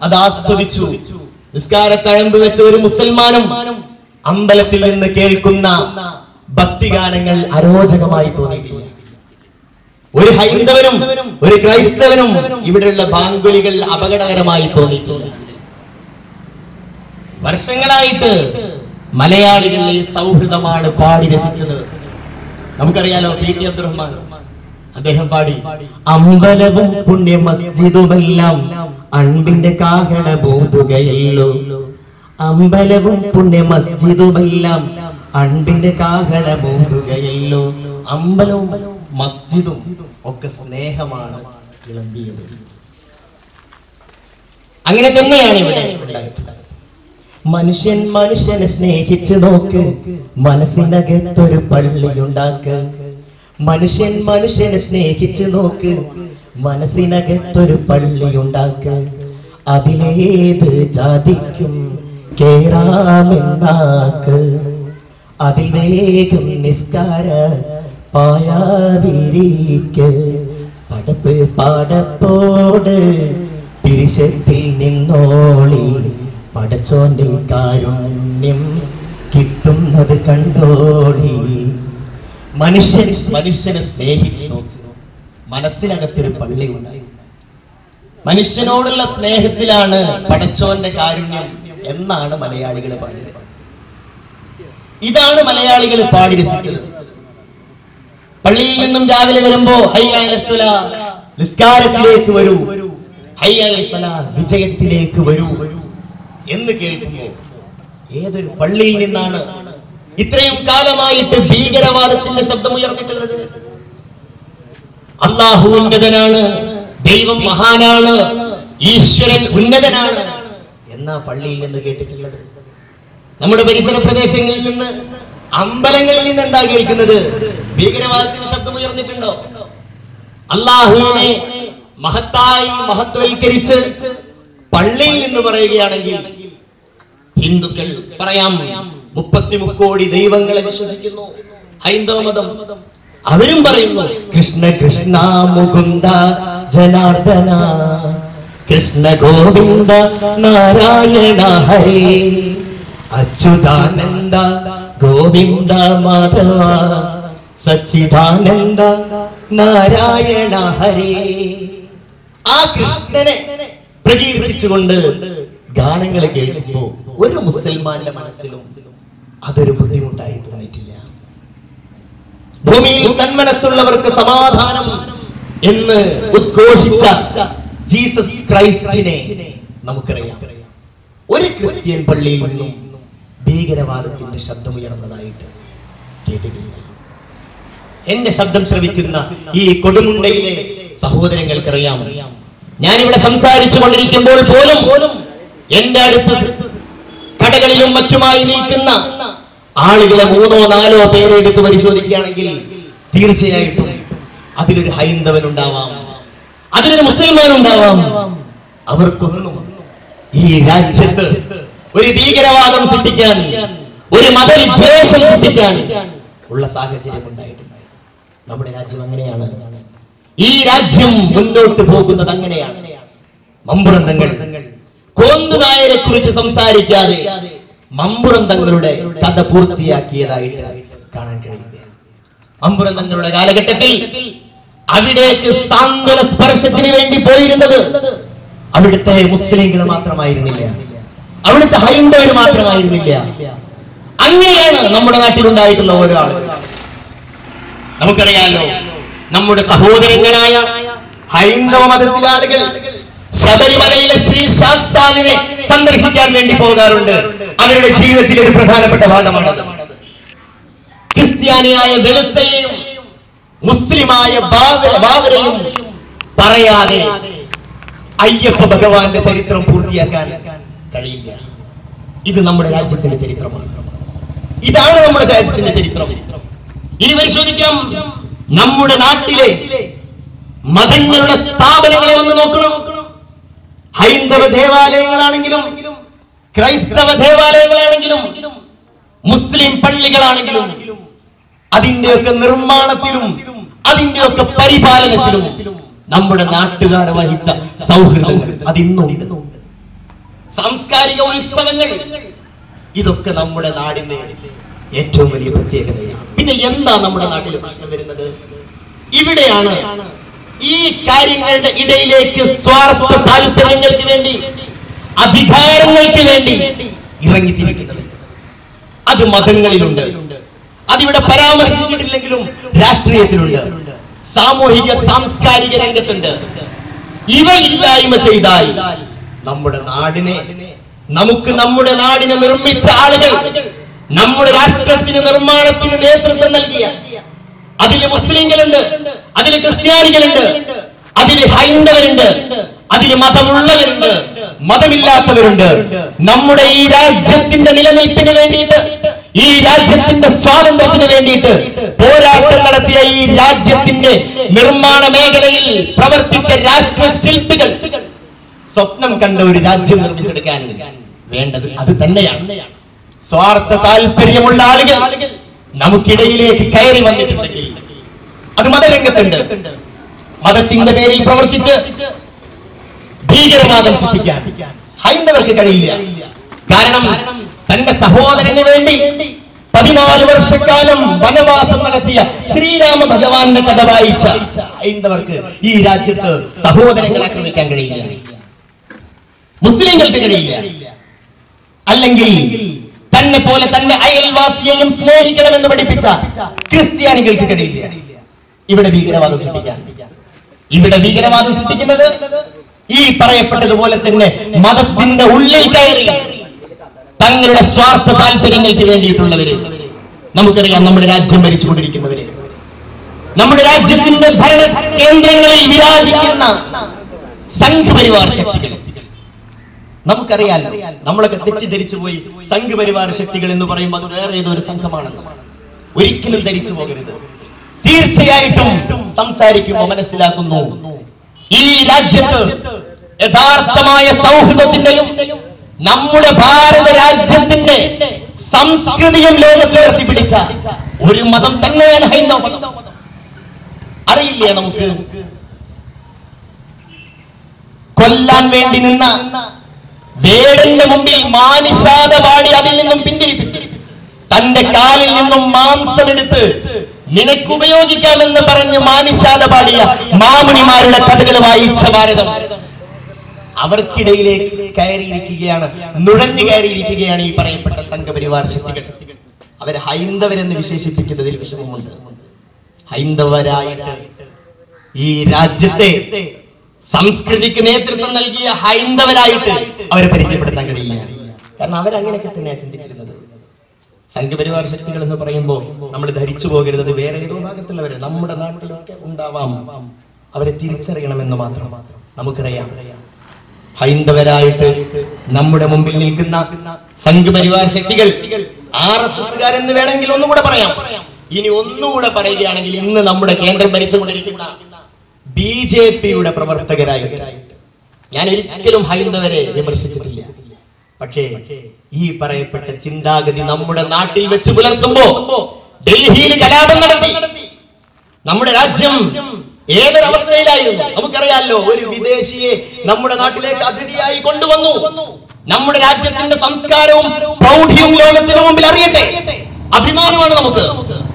അത് ആസ്വദിച്ചു. നിസ്കാരത്തഴമ്പ് വെച്ച ഒരു മുസൽമാനും അമ്പലത്തിൽ നിന്ന് കേൾക്കുന്ന ഭക്തിഗാനങ്ങൾ അരോചകമായി തോന്നിയിട്ടില്ല. ഒരു ഹൈന്ദവനും ഒരു ക്രൈസ്തവനും ഇവിടെയുള്ള ബാങ്കുലികൾ അപകടകരമായി തോന്നിയിട്ടില്ല. വർഷങ്ങളായിട്ട് മലയാളികളുടെ ഈ സൗഹൃദമാണ് പാടി രസിച്ചത്. നമുക്കറിയാലോ, പി ടി അബ്ദുറഹ്മാൻ അദ്ദേഹം പാടി: അമ്പലവും പുണ്യ മസ്ജിദുമെല്ലാം അൻപിന്റെ കാഹള ബോധുകയല്ലോ. അമ്പലവും പുണ്യ മസ്ജിദുമെല്ലാം അൻപിന്റെ കാഹള ബോധുകയല്ലോ. അമ്പലവും മസ്ജിദും ഒക്കെ സ്നേഹമാണ് വിളമ്പിയത്. അങ്ങനെ തന്നെയാണ് ഇവിടെ ഉണ്ടായിട്ടുള്ളത്. മനുഷ്യൻ മനുഷ്യനെ സ്നേഹിച്ചു നോക്ക്, മനസ്സിനകത്തൊരു പള്ളിയുണ്ടാക്ക്. മനുഷ്യൻ മനുഷ്യനെ സ്നേഹിച്ചു നോക്ക്, മനസ്സിനകത്തൊരു പള്ളിയുണ്ടാക്ക്. അതിലേത് ജാതിക്കും കേറാമെന്നാക്ക്. അതിൽ വേഗം നിസ്കാര പായാവിരിക്ക്. പടപ്പ് പാടപ്പോട് പിരിശത്തിൽ നിന്നോളി. പടച്ചോന്റെ കാരുണ്യം കിട്ടുന്നത് കണ്ടോളി. മനുഷ്യനെ സ്നേഹിച്ചു നോക്കി, മനസ്സിനകത്തൊരു പള്ളി ഉണ്ടായി. മനുഷ്യനോടുള്ള സ്നേഹത്തിലാണ് പടച്ചോന്റെ കാരുണ്യം എന്നാണ് മലയാളികൾ പാടിയത്. ഇതാണ് മലയാളികൾ പാടി രസിച്ചത്. പള്ളിയിൽ നിന്നും രാവിലെ വരുമ്പോ ഹയ്യ അലസ് സ്വലാ, നിസ്കാരത്തിലേക്ക് വരൂ, ഹയ്യ അലസ് സ്വലാ, വിജയത്തിലേക്ക് വരൂ എന്ന് കേൾക്കുമ്പോ ഏതൊരു പള്ളിയിൽ നിന്നാണ് ഇത്രയും കാലമായിട്ട് ഭീകരവാദത്തിന്റെ ശബ്ദം ഉയർന്നിട്ടുള്ളത്? അല്ലാഹു ഉന്നതനാണ്, ദൈവം മഹാനാണ്, ഈശ്വരൻ ഉന്നതനാണ് എന്നാ പള്ളിയിൽ നിന്ന് കേട്ടിട്ടുള്ളത്. നമ്മുടെ പരിസര പ്രദേശങ്ങളിൽ നിന്ന്, അമ്പലങ്ങളിൽ നിന്ന് എന്താ കേൾക്കുന്നത്? ഭീകരവാദത്തിന്റെ ശബ്ദം ഉയർന്നിട്ടുണ്ടോ? അല്ലാഹുവിനെ മഹത്തായി മഹത്വവൽക്കരിച്ച് പള്ളിയിൽ നിന്ന് പറയുകയാണെങ്കിൽ ഹിന്ദുക്കൾ പറയാം 33 കോടി ദൈവങ്ങളെ വിശ്വസിക്കുന്നു. ഹൈന്ദവ മതം അവരും പറയുന്നു കൃഷ്ണ കൃഷ്ണ മുകുന്ദ ജനാർദ്ദന, കൃഷ്ണ ഗോവിന്ദ നാരായണ ഹരേ, അച്യുതാനന്ദ ഗോവിന്ദ മാധവ, സച്ചിദാനന്ദ നാരായണ ഹരേ. ആ കൃഷ്ണനെ പ്രകീർത്തിച്ചുകൊണ്ട് ഗാനങ്ങൾ കേൾക്കുമ്പോൾ ഒരു മുസൽമാന്റെ മനസ്സിലും അതൊരു ബുദ്ധിമുട്ടായി തോന്നിയിട്ടില്ല. ഭൂമിയിൽ സന്മനസ്സുള്ളവർക്ക് സമാധാനം എന്ന് ഉദ്ഘോഷിച്ച ജീസസ് ക്രൈസ്റ്റിനെ നമുക്കറിയാം. ഒരു ക്രിസ്ത്യൻ പള്ളിയിൽ നിന്നും ഭീകരവാദത്തിന്റെ ശബ്ദമുയർന്നതായിട്ട് കേട്ടിട്ടില്ല. എന്റെ ശബ്ദം ശ്രവിക്കുന്ന ഈ കൊടുമുണ്ടയിലെ സഹോദരങ്ങൾക്കറിയാം, ഞാനിവിടെ സംസാരിച്ചു കൊണ്ടിരിക്കുമ്പോൾ പോലും എന്റെ അടുത്ത് കടകളിലും മറ്റുമായി നിൽക്കുന്ന ആളുകളെ 3-4 പേരെ എടുത്ത് പരിശോധിക്കുകയാണെങ്കിൽ തീർച്ചയായിട്ടും അതിലൊരു ഹൈന്ദവൻ ഉണ്ടാവാം, അതിലൊരു മുസ്ലിമാൻ ഉണ്ടാവാം. അവർക്കൊന്നും ഈ രാജ്യത്ത് ഒരു ഭീകരവാദം സൃഷ്ടിക്കാൻ, ഒരു മതവിദ്വേഷം സൃഷ്ടിക്കാൻ ഉള്ള സാഹചര്യം ഉണ്ടായിട്ടുണ്ട്. നമ്മുടെ രാജ്യം അങ്ങനെയാണ്. ഈ രാജ്യം മുന്നോട്ട് പോകുന്നത് അങ്ങനെയാണ്. മമ്പുറം തങ്ങൾ കോന്നുനായരെ കുറിച്ച് സംസാരിക്കാതെ മമ്പുറം തങ്ങളുടെ കഥ പൂർത്തിയാക്കിയതായിട്ട് കാണാൻ കഴിയില്ല. മമ്പുറം തങ്ങളുടെ കാലഘട്ടത്തിൽ അവിടേക്ക് സാന്ത്വന സ്പർശത്തിന് വേണ്ടി പോയിരുന്നത് അവിടുത്തെ മുസ്ലിങ്ങൾ മാത്രമായിരുന്നില്ല, അവിടുത്തെ ഹൈന്ദവർ മാത്രമായിരുന്നില്ല. അങ്ങനെയാണ് നമ്മുടെ നാട്ടിലുണ്ടായിട്ടുള്ള ഓരോ ആളുകൾ. നമുക്കറിയാലോ, നമ്മുടെ സഹോദരങ്ങളായ ഹൈന്ദവ മതത്തിലെ ആളുകൾ ശബരിമലയിലെ ശ്രീ ശാസ്താവിനെ സന്ദർശിക്കാൻ വേണ്ടി പോകാറുണ്ട്. അവരുടെ ജീവിതത്തിലെ ഒരു പ്രധാനപ്പെട്ട ഭാഗമാണത്. ക്രിസ്ത്യാനിയായ വെളുത്തയെയും മുസ്ലിമായ ബാബരെയും പറയാതെ അയ്യപ്പ ഭഗവാന്റെ ചരിത്രം പൂർത്തിയാക്കാൻ കഴിയില്ല. ഇത് നമ്മുടെ രാജ്യത്തിന്റെ ചരിത്രമാണ്. ഇതാണ് നമ്മുടെ രാജ്യത്തിന്റെ ചരിത്രം. ഇനി പരിശോധിക്കാം, നമ്മുടെ നാട്ടിലെ മതങ്ങളുടെ സ്ഥാപനങ്ങളെ ഒന്ന് നോക്കണം. ഹൈന്ദവ ദേവാലയങ്ങളാണെങ്കിലും ക്രൈസ്തവ ദേവാലയങ്ങളാണെങ്കിലും മുസ്ലിം പള്ളികളാണെങ്കിലും അതിന്റെയൊക്കെ നിർമ്മാണത്തിലും അതിന്റെയൊക്കെ പരിപാലനത്തിലും നമ്മുടെ നാട്ടുകാർ വഹിച്ച സൗഹൃദങ്ങൾ അതിന്നുണ്ട്. സാംസ്കാരിക ഉത്സവങ്ങൾ, ഇതൊക്കെ നമ്മുടെ നാടിന്റെ ഏറ്റവും വലിയ പ്രത്യേകതയാണ്. പിന്നെ എന്താ നമ്മുടെ നാട്ടിൽ പ്രശ്നം വരുന്നത്? ഇവിടെയാണ് ഈ കാര്യങ്ങളുടെ ഇടയിലേക്ക് സ്വാർത്ഥ താല്പര്യങ്ങൾക്ക് വേണ്ടി, അധികാരങ്ങൾക്ക് വേണ്ടി ഇറങ്ങിത്തിരിക്കുന്നത്. അത് മതങ്ങളിലുണ്ട്, അതിവിടെ പരാമർശിച്ചിട്ടില്ലെങ്കിലും രാഷ്ട്രീയത്തിലുണ്ട്, സാമൂഹിക സാംസ്കാരിക രംഗത്തുണ്ട്. ഇവ ഇല്ലായ്മ ചെയ്താൽ നമ്മുടെ നാടിനെ, നമ്മുടെ നാടിനെ നിർമ്മിച്ച ആളുകൾ, നമ്മുടെ രാഷ്ട്രത്തിന് നിർമ്മാണത്തിന് നേതൃത്വം നൽകിയ, അതില് മുസ്ലിങ്ങളുണ്ട്, അതില് ക്രിസ്ത്യാനികളുണ്ട്, അതില് ഹൈന്ദവരുണ്ട്, അതില് മതമുള്ളവരുണ്ട്, മതമില്ലാത്തവരുണ്ട്. നമ്മുടെ ഈ രാജ്യത്തിന്റെ നിലനിൽപ്പിന് വേണ്ടിയിട്ട്, ഈ രാജ്യത്തിന്റെ സ്വാതന്ത്ര്യത്തിന് വേണ്ടിയിട്ട് പോരാട്ടം നടത്തിയ, ഈ രാജ്യത്തിന്റെ നിർമ്മാണ മേഖലയിൽ പ്രവർത്തിച്ച രാഷ്ട്രശില്പികൾ സ്വപ്നം കണ്ട ഒരു രാജ്യം നിർമ്മിച്ചെടുക്കാൻ വേണ്ടത് അത് തന്നെയാണ്. സ്വാർത്ഥ താല്പര്യമുള്ള ആളുകൾ നമുക്കിടയിലേക്ക് കയറി വന്നിട്ടുണ്ടെങ്കിൽ അത് മതരംഗത്തുണ്ട്. മതത്തിന്റെ പേരിൽ പ്രവർത്തിച്ച് ഭീകരവാദം സൃഷ്ടിക്കാൻ ഹൈന്ദവർക്ക് കഴിയില്ല. കാരണം തന്റെ സഹോദരന് വേണ്ടി 14 വർഷക്കാലം വനവാസം നടത്തിയ ശ്രീരാമ ഭഗവാന്റെ കഥ വായിച്ച ഹൈന്ദവർക്ക് ഈ രാജ്യത്ത് സഹോദരങ്ങളെ ആക്രമിക്കാൻ കഴിയില്ല, മുസ്ലിങ്ങൾക്ക് കഴിയില്ല. അല്ലെങ്കിൽ തന്നെ പോലെ തന്റെ അയൽവാസിയെയും സ്നേഹിക്കണമെന്ന് പഠിപ്പിച്ച ക്രിസ്ത്യാനികൾക്ക് കഴിയില്ല ഇവിടെ ഭീകരവാദം സൃഷ്ടിക്കാൻ. ഇവിടെ ഭീകരവാദം സൃഷ്ടിക്കുന്നത് ഈ പറയപ്പെട്ടതുപോലെ തന്നെ മതത്തിന്റെ ഉള്ളിൽ കയറി തങ്ങളുടെ സ്വാർത്ഥ താല്പര്യങ്ങൾക്ക് വേണ്ടിയിട്ടുള്ളവര്. നമുക്കറിയാം, നമ്മുടെ രാജ്യം ഭരിച്ചുകൊണ്ടിരിക്കുന്നവര്, നമ്മുടെ രാജ്യത്തിന്റെ ഭരണ കേന്ദ്രങ്ങളിൽ വിരാജിക്കുന്ന സംഘപരിവാർ ശക്തികൾ. നമുക്കറിയാം, നമ്മളൊക്കെ തെറ്റിദ്ധരിച്ചു പോയി സംഘപരിവാർ ശക്തികൾ എന്ന് പറയുമ്പോൾ അത് വേറെ ഏതൊരു സംഘമാണെന്ന്. ഒരിക്കലും ധരിച്ചു പോകരുത്. തീർച്ചയായിട്ടും സംസാരിക്കുമ്പോൾ മനസ്സിലാക്കുന്നു, ഈ രാജ്യത്ത് യഥാർത്ഥമായ സൗഹൃദത്തിന്റെയും നമ്മുടെ ഭാരത രാജ്യത്തിന്റെ സംസ്കൃതിയും ലോകത്തുയർത്തി പിടിച്ച ഒരു മതം തന്നെയാണ് ഹൈന്ദവ മതം. അറിയില്ലേ നമുക്ക്? കൊല്ലാൻ വേണ്ടി നിന്ന വേടന്റെ മുമ്പിൽ മാനിഷാദ പാടി അതിൽ നിന്നും പിന്തിരിപ്പിച്ച് തന്റെ കാലിൽ നിന്നും മാംസമെടുത്ത് നിനക്ക് ഉപയോഗിക്കാമെന്ന് പറഞ്ഞ് മാനിഷാദ പാടിയ മാമുനിമാരുടെ കഥകൾ വായിച്ച ഭാരതം അവർക്കിടയിലേക്ക് കയറിയിരിക്കുകയാണ്, നുഴഞ്ഞു കയറിയിരിക്കുകയാണ് ഈ പറയപ്പെട്ട സംഘപരിവാർ ശക്തികൾ. അവർ ഹൈന്ദവരെന്ന് വിശേഷിപ്പിക്കുന്നതിൽ വിഷമമുണ്ട്. ഹൈന്ദവരായിട്ട് ഈ രാജ്യത്തെ സംസ്കൃതിക്ക് നേതൃത്വം നൽകിയ ഹൈന്ദവരായിട്ട് അവരെ പരിചയപ്പെടുത്താൻ കഴിയില്ല. കാരണം അവരങ്ങനെയൊക്കെ തന്നെയാണ് ചിന്തിച്ചിരുന്നത്. സംഘപരിവാർ ശക്തികൾ എന്ന് പറയുമ്പോൾ നമ്മൾ ധരിച്ചു പോകരുത് വേറെ ഏതോ ഭാഗത്തുള്ളവർ, നമ്മുടെ നാട്ടിലൊക്കെ ഉണ്ടാവാം. അവരെ തിരിച്ചറിയണമെന്ന് മാത്രം. നമുക്കറിയാം, ഹൈന്ദവരായിട്ട് നമ്മുടെ മുമ്പിൽ നിൽക്കുന്ന സംഘപരിവാർ ശക്തികൾ RSSകാരെന്ന് വേണമെങ്കിൽ ഒന്നുകൂടെ പറയാം. ഇനി ഒന്നുകൂടെ പറയുകയാണെങ്കിൽ ഇന്ന് നമ്മുടെ കേന്ദ്രം ഭരിച്ചുകൊണ്ടിരിക്കുന്ന BJPയുടെ പ്രവർത്തകരായിട്ട്. ഞാൻ ഒരിക്കലും ഹൈന്ദവരെ വിമർശിച്ചിട്ടില്ല. പക്ഷേ ഈ പറയപ്പെട്ട ചിന്താഗതി നമ്മുടെ നാട്ടിൽ വെച്ച് പുലർത്തുമ്പോ ഡൽഹിയിൽ കലാപം നടത്തി നമ്മുടെ രാജ്യം ഏതൊരവസ്ഥയിലായിരുന്നു നമുക്കറിയാലോ. ഒരു വിദേശിയെ നമ്മുടെ നാട്ടിലേക്ക് അതിഥിയായി കൊണ്ടുവന്നു. നമ്മുടെ രാജ്യത്തിന്റെ സംസ്കാരവും പ്രൗഢിയും ലോകത്തിന് മുമ്പിൽ അറിയട്ടെ. അഭിമാനമാണ് നമുക്ക്.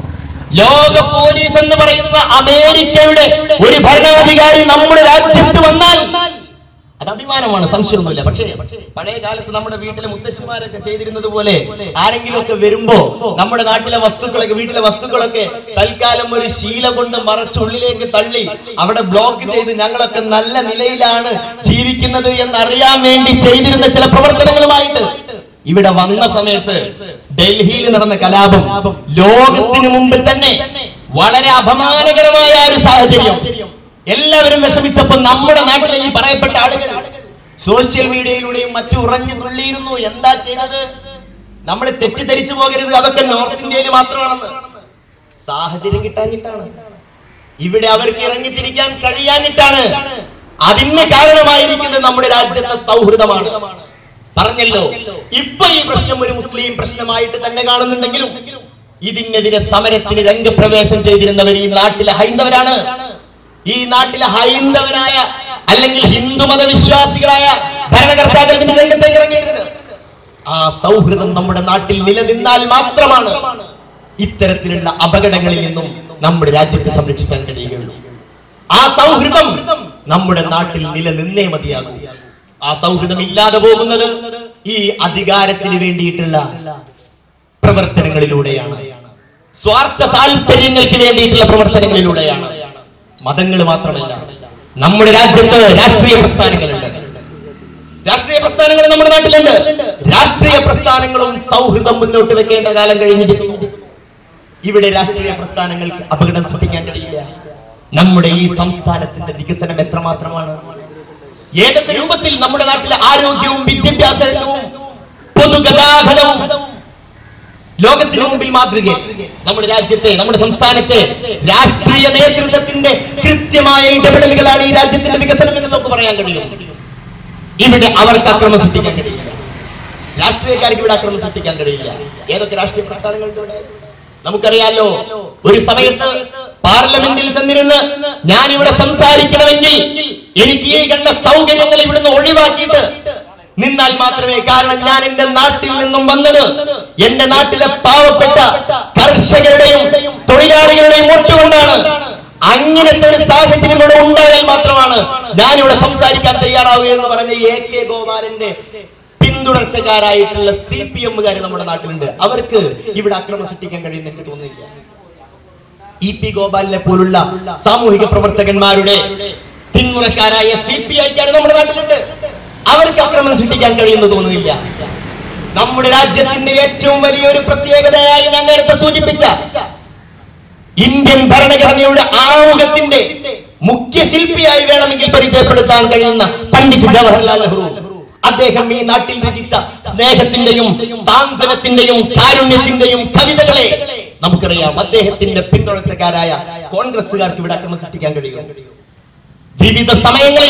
ലോക പോലീസ് എന്ന് പറയുന്ന അമേരിക്കയുടെ ഒരു ഭരണാധികാരി നമ്മുടെ രാജ്യത്ത് വന്നാൽ അത് അഭിമാനമാണ്, സംശയമൊന്നുമില്ല. പക്ഷേ പഴയ കാലത്ത് നമ്മുടെ വീട്ടിലെ മുത്തശ്ശിമാരൊക്കെ ചെയ്തിരുന്നത് പോലെ ആരെങ്കിലും ഒക്കെ വരുമ്പോ നമ്മുടെ നാട്ടിലെ വസ്തുക്കളൊക്കെ, വീട്ടിലെ വസ്തുക്കളൊക്കെ തൽക്കാലം ഒരു ശീല കൊണ്ട് മറച്ചുള്ളിലേക്ക് തള്ളി അവിടെ ബ്ലോക്ക് ചെയ്ത് ഞങ്ങളൊക്കെ നല്ല നിലയിലാണ് ജീവിക്കുന്നത് എന്നറിയാൻ വേണ്ടി ചെയ്തിരുന്ന ചില പ്രവർത്തനങ്ങളുമായിട്ട് ഇവിടെ വന്ന സമയത്ത് ഡൽഹിയിൽ നടന്ന കലാപം ലോകത്തിന് മുമ്പിൽ തന്നെ വളരെ അപമാനകരമായ ഒരു സാഹചര്യം. എല്ലാവരും വിഷമിച്ചപ്പോൾ നമ്മുടെ നാട്ടിലെ ഈ പറയപ്പെട്ട ആളുകൾ സോഷ്യൽ മീഡിയയിലൂടെയും മറ്റും ഉറഞ്ഞു തുള്ളിയിരുന്നു. എന്താ ചെയ്തത്? നമ്മൾ തെറ്റിദ്ധരിച്ചു പോകരുത്, അതൊക്കെ നോർത്ത് ഇന്ത്യയിൽ മാത്രമാണെന്ന്. സാഹചര്യം കിട്ടാഞ്ഞിട്ടാണ്, ഇവിടെ അവർക്ക് ഇറങ്ങിത്തിരിക്കാൻ കഴിയാഞ്ഞിട്ടാണ്. അതിന് കാരണമായിരിക്കുന്നത് നമ്മുടെ രാജ്യത്തെ സൗഹൃദമാണ്. പറഞ്ഞല്ലോ, ഇപ്പൊ ഈ പ്രശ്നം ഒരു മുസ്ലിം പ്രശ്നമായിട്ട് തന്നെ കാണുന്നുണ്ടെങ്കിലും ഇതിനെതിരെ സമരത്തിന് രംഗപ്രവേശം ചെയ്തിരുന്നവർ ഈ നാട്ടിലെ ഹൈന്ദവരാണ്. ഈ നാട്ടിലെ ഹൈന്ദവരായ അല്ലെങ്കിൽ ഹിന്ദു മതവിശ്വാസികളായ ഭരണകർത്താക്കൾ ഇതിന്റെ രംഗത്തേക്ക് ഇറങ്ങിയിട്ടുണ്ട്. ആ സൗഹൃദം നമ്മുടെ നാട്ടിൽ നിലനിന്നാൽ മാത്രമാണ് ഇത്തരത്തിലുള്ള അപകടങ്ങളിൽ നിന്നും നമ്മുടെ രാജ്യത്തെ സംരക്ഷിക്കാൻ കഴിയുകയുള്ളൂ. ആ സൗഹൃദം നമ്മുടെ നാട്ടിൽ നിലനിന്നേ മതിയാകൂ. ആ സൗഹൃദം ഇല്ലാതെ പോകുന്നത് ഈ അധികാരത്തിന് വേണ്ടിയിട്ടുള്ള പ്രവർത്തനങ്ങളിലൂടെയാണ്, സ്വാർത്ഥ താല്പര്യങ്ങൾക്ക് വേണ്ടിയിട്ടുള്ള പ്രവർത്തനങ്ങളിലൂടെയാണ്. മതങ്ങൾ മാത്രമല്ല, നമ്മുടെ രാജ്യത്ത് രാഷ്ട്രീയ പ്രസ്ഥാനങ്ങളുണ്ട്. രാഷ്ട്രീയ പ്രസ്ഥാനങ്ങൾ നമ്മുടെ നാട്ടിലുണ്ട്. രാഷ്ട്രീയ പ്രസ്ഥാനങ്ങളും സൗഹൃദം മുന്നോട്ട് വെക്കേണ്ട കാലം കഴിഞ്ഞിരിക്കുന്നു. ഇവിടെ രാഷ്ട്രീയ പ്രസ്ഥാനങ്ങൾക്ക് അപകടം സൃഷ്ടിക്കാൻ കഴിയില്ല. നമ്മുടെ ഈ സംസ്ഥാനത്തിന്റെ വികസനം എത്രമാത്രമാണ്, ഏതൊക്കെ രൂപത്തിൽ നമ്മുടെ നാട്ടിലെ ആരോഗ്യവും വിദ്യാഭ്യാസവും പൊതുഗതാഗതവും ലോകത്തിന് മുമ്പിൽ മാതൃക. നമ്മുടെ രാജ്യത്തെ, നമ്മുടെ സംസ്ഥാനത്തെ രാഷ്ട്രീയ നേതൃത്വത്തിന്റെ കൃത്യമായ ഇടപെടലുകളാണ് ഈ രാജ്യത്തിന്റെ വികസനം എന്ന് നമുക്ക് പറയാൻ കഴിയും. ഇവിടെ അവർക്ക് അക്രമം സൃഷ്ടിക്കാൻ കഴിയില്ല, രാഷ്ട്രീയക്കാർക്ക് ഇവിടെ അക്രമം സൃഷ്ടിക്കാൻ കഴിയില്ല. ഏതൊക്കെ രാഷ്ട്രീയ പ്രസ്ഥാനങ്ങളിലൂടെ നമുക്കറിയാലോ. ഒരു സമയത്ത് പാർലമെന്റിൽ ചെന്നിരുന്ന് ഞാൻ ഇവിടെ സംസാരിക്കണമെങ്കിൽ എനിക്ക് ഈ കണ്ട സൗകര്യങ്ങൾ ഇവിടുന്ന് ഒഴിവാക്കിയിട്ട് നിന്നാൽ മാത്രമേ, കാരണം ഞാൻ എന്റെ നാട്ടിൽ നിന്നും വന്നത് എന്റെ നാട്ടിലെ പാവപ്പെട്ട കർഷകരുടെയും തൊഴിലാളികളുടെയും വോട്ടുകൊണ്ടാണ്. അങ്ങനത്തെ ഒരു സാഹചര്യം ഇവിടെ ഉണ്ടായാൽ മാത്രമാണ് ഞാനിവിടെ സംസാരിക്കാൻ തയ്യാറാവുക എന്ന് പറഞ്ഞ AK ഗോപാലന്റെ പിന്തുടർച്ചക്കാരായിട്ടുള്ള CPM-കാർ നമ്മുടെ നാട്ടിലുണ്ട്. അവർക്ക് ഇവിടെ അക്രമം സൃഷ്ടിക്കാൻ കഴിയുമെന്ന് എനിക്ക് തോന്നുന്നില്ല. EP ഗോപാലിനെ പോലുള്ള സാമൂഹിക പ്രവർത്തകന്മാരുടെ പിന്മുറക്കാരായ CPI-ക്കാർ നമ്മുടെ നാട്ടിലുണ്ട്. അവർക്ക് അക്രമം സൃഷ്ടിക്കാൻ കഴിയുമെന്ന് തോന്നുന്നില്ല. നമ്മുടെ രാജ്യത്തിന്റെ ഏറ്റവും വലിയൊരു പ്രത്യേകതയായി ഞാൻ നേരത്തെ സൂചിപ്പിച്ച ഇന്ത്യൻ ഭരണഘടനയുടെ ആമുഖത്തിന്റെ മുഖ്യ ശില്പിയായി വേണമെങ്കിൽ പരിചയപ്പെടുത്താൻ കഴിയുന്ന പണ്ഡിറ്റ് ജവഹർലാൽ നെഹ്റു, അദ്ദേഹം ഈ നാട്ടിൽ രചിച്ച സ്നേഹത്തിന്റെയും സാന്ത്വനത്തിന്റെയും കാരുണ്യത്തിന്റെയും കവിതകളെ നമുക്കറിയാം. അദ്ദേഹത്തിന്റെ പിന്തുണച്ചക്കാരായ കോൺഗ്രസുകാർക്ക് ഇവിടെ അക്രമം സൃഷ്ടിക്കാൻ കഴിയും. വിവിധ സമയങ്ങളിൽ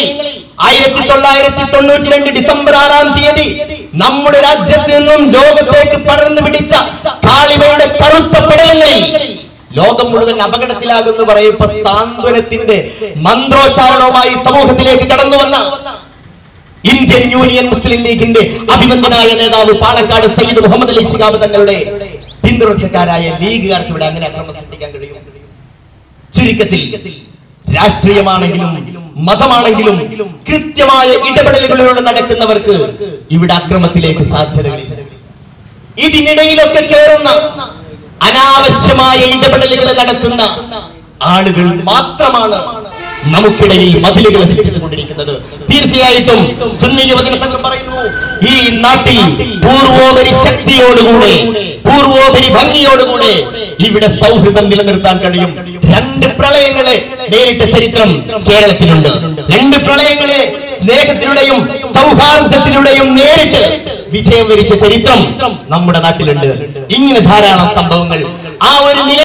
1992 ഡിസംബർ 6-ാം തീയതി നമ്മുടെ രാജ്യത്ത് നിന്നും ലോകത്തേക്ക് പടർന്നു പിടിച്ച കാളിമയുടെ കറുത്ത പടയങ്ങളിൽ ലോകം മുഴുവൻ അപകടത്തിലാകുന്നു പറയുമ്പോ സാന്ത്വനത്തിന്റെ മന്ത്രോച്ചാരണവുമായി സമൂഹത്തിലേക്ക് കടന്നു വന്ന ഇന്ത്യൻ യൂണിയൻ മുസ്ലിം ലീഗിന്റെ അഭിനന്ദനായ നേതാവ് പാണക്കാട് സയ്യിദ് മുഹമ്മദ് അലി ശിഹാബ് തങ്ങളുടെ പിന്തുണച്ചക്കാരായ ലീഗുകാർക്ക് ഇവിടെ അങ്ങനെ അക്രമം സൃഷ്ടിക്കാൻ കഴിയും. ചുരുക്കത്തിൽ രാഷ്ട്രീയമാണെങ്കിലും മതമാണെങ്കിലും കൃത്യമായ ഇടപെടലുകളിലൂടെ നടക്കുന്നവർക്ക് ഇവിടെ അക്രമത്തിലേക്ക് സാധ്യതകളില്ല. ഇതിനിടയിലൊക്കെ കയറുന്ന അനാവശ്യമായ ഇടപെടലുകൾ നടത്തുന്ന ആളുകൾ മാത്രമാണ് നമുക്കിടയിൽ മതിലുകൾ സൃഷ്ടിച്ചുകൊണ്ടിരിക്കുന്നത്. തീർച്ചയായിട്ടും സുന്നി യുവജന സംഘം പറയുന്നു, ഈ നാട്ടിൽ പൂർവോപരി ശക്തിയോടുകൂടെ, പൂർവോപരി ഭംഗിയോടുകൂടെ ഇവിടെ സൗഹൃദം നിലനിർത്താൻ കഴിയും. 2 പ്രളയങ്ങളെ നേരിട്ട ചരിത്രം കേരളത്തിലുണ്ട്. 2 പ്രളയങ്ങളെ സ്നേഹത്തിലൂടെയും സൗഹാർദ്ദത്തിലൂടെയും നേരിട്ട് വിജയം വരിച്ച ചരിത്രം നമ്മുടെ നാട്ടിലുണ്ട്. ഇങ്ങനെ ധാരാളം സംഭവങ്ങൾ ആ ഒരു